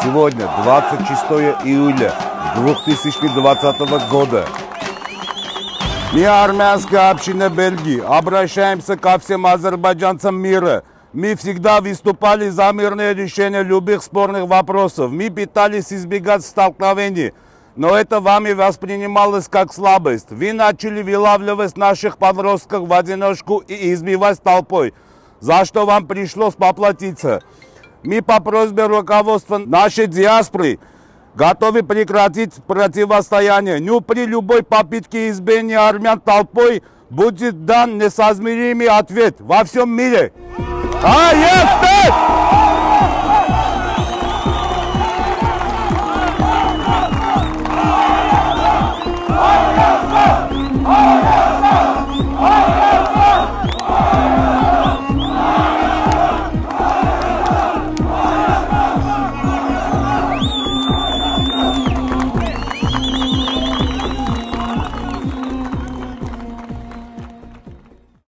Сегодня 26 июля 2020 года. Мы, армянская община Бельгии, обращаемся ко всем азербайджанцам мира. Мы всегда выступали за мирное решение любых спорных вопросов. Мы пытались избегать столкновений, но это вами воспринималось как слабость. Вы начали вылавливать наших подростков в одиночку и избивать толпой, за что вам пришлось поплатиться. Мы по просьбе руководства нашей диаспоры готовы прекратить противостояние. Но при любой попытке избиения армян толпой будет дан несоизмеримый ответ во всем мире.